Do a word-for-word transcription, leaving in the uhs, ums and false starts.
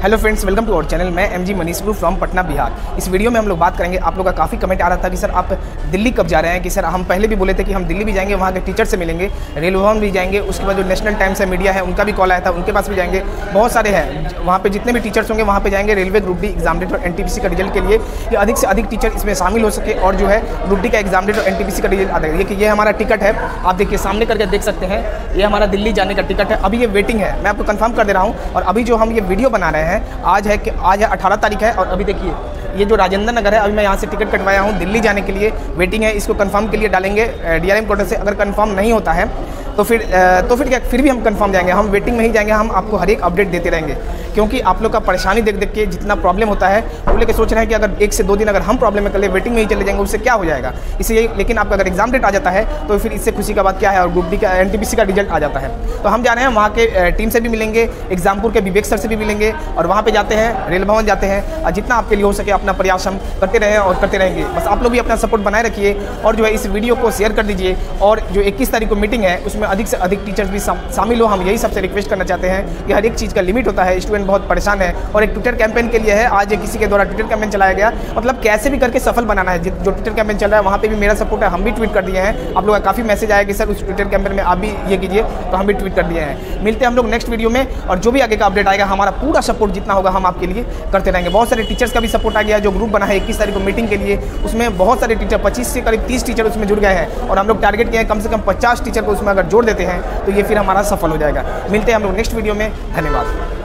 Hello friends, welcome to our channel. मैं M G Manish Guru from Patna Bihar. इस video में हम लोग बात करेंगे, आप लोग का काफ़ी कमेंट आ रहा था कि सर आप दिल्ली कब जा रहे हैं। कि सर हम पहले भी बोले थे कि हम दिल्ली भी जाएंगे, वहाँ के टीचर से मिलेंगे, रेलवे भवन भी जाएंगे, उसके बाद जो नेशनल टाइम्स है, मीडिया है, उनका भी कॉल आया था, उनके पास भी जाएंगे। बहुत सारे हैं वहाँ पे, जितने भी टीचर्स होंगे वहाँ पे जाएंगे। Railway group D exam date और एन टी पी सी का रिजल्ट के लिए कि अधिक से अधिक टीचर इसमें शामिल हो सके और जो है ग्रुप डी का एग्जाम डेट और एन टी पी सी का रिजल्ट आता है। ये ये हमारा टिकट है, आप देखिए सामने करके देख सकते हैं, ये हमारा दिल्ली जाने का टिकट है। अभी ये वेटिंग है, मैं आपको कंफर्म कर दे रहा हूँ। और अभी जो हम ये वीडियो बना रहे हैं, आज है कि आज है अठारह तारीख है। और अभी देखिए ये जो राजेंद्र नगर है, अभी मैं यहाँ से टिकट कटवाया हूँ, दिल्ली जाने के लिए वेटिंग है। इसको कंफर्म के लिए डालेंगे डी आर एम कोटा से। अगर कंफर्म नहीं होता है तो फिर तो फिर क्या फिर भी हम कंफर्म जाएंगे, हम वेटिंग में ही जाएंगे। हम आपको हर एक अपडेट देते रहेंगे, क्योंकि आप लोग का परेशानी देख देख के जितना प्रॉब्लम होता है, वो लेकर सोच रहे हैं कि अगर एक से दो दिन अगर हम प्रॉब्लम में कर ले, वेटिंग में ही चले जाएंगे, उससे क्या हो जाएगा। इसलिए लेकिन आपका अगर एग्जाम डेट आ जाता है तो फिर इससे खुशी का बात क्या है, और ग्रुप डी का एन टी पी सी का रिजल्ट आ जाता है। तो हम जा रहे हैं, वहाँ के टीम से भी मिलेंगे, एग्जामपुर के विवेक सर से भी मिलेंगे, और वहाँ पर जाते हैं, रेल भवन जाते हैं। और जितना आपके लिए हो सके अपना प्रयास हम करते रहें और करते रहेंगे। बस आप लोग भी अपना सपोर्ट बनाए रखिए और जो है इस वीडियो को शेयर कर दीजिए। और जो इक्कीस तारीख को मीटिंग है, उसमें अधिक से अधिक टीचर्स भी शामिल हो। हम यही सबसे रिक्वेस्ट करना चाहते हैं कि हर एक चीज़ का लिमिट होता है, स्टूडेंट बहुत परेशान है। और एक ट्विटर कैंपेन के लिए है, आज किसी के द्वारा ट्विटर कैंपेन चलाया गया, मतलब कैसे भी करके सफल बनाना है। जो ट्विटर कैंपेन चल रहा है वहाँ पे भी मेरा सपोर्ट है, हम भी ट्वीट कर दिए हैं। आप लोग का काफ़ी मैसेज आया कि सर उस ट्विटर कैंपेन में आप भी ये कीजिए, तो हम भी ट्वीट कर दिए हैं। मिलते हैं हम लोग नेक्स्ट वीडियो में, और जो भी आगे का अपडेट आएगा, हमारा पूरा सपोर्ट जितना होगा हम आपके लिए करते रहेंगे। बहुत सारे टीचर्स का भी सपोर्ट आ गया, जो ग्रुप बना है इक्कीस तारीख को मीटिंग के लिए, उसमें बहुत सारे टीचर पच्चीस से करीब तीस टीचर उसमें जुड़ गए हैं। और हम लोग टारगेट किए हैं कम से कम पचास टीचर को उसमें अगर जोड़ देते हैं तो ये फिर हमारा सफल हो जाएगा। मिलते हैं हम लोग नेक्स्ट वीडियो में। धन्यवाद।